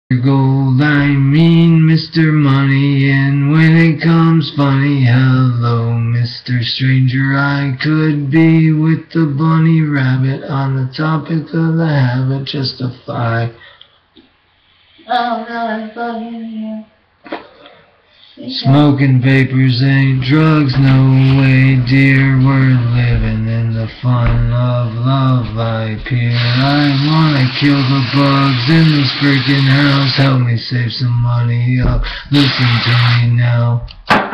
Gold, I mean Mr. Money, and when it comes funny, hello Mr. Stranger, I could be with the bunny rabbit on the topic of the habit, justify. Oh no, I'm bugging you. Smoking vapors ain't drugs, no way, dear, we're living in the fun of love, I peer. I wanna kill the bugs in this freaking house, help me save some money up, listen to me now.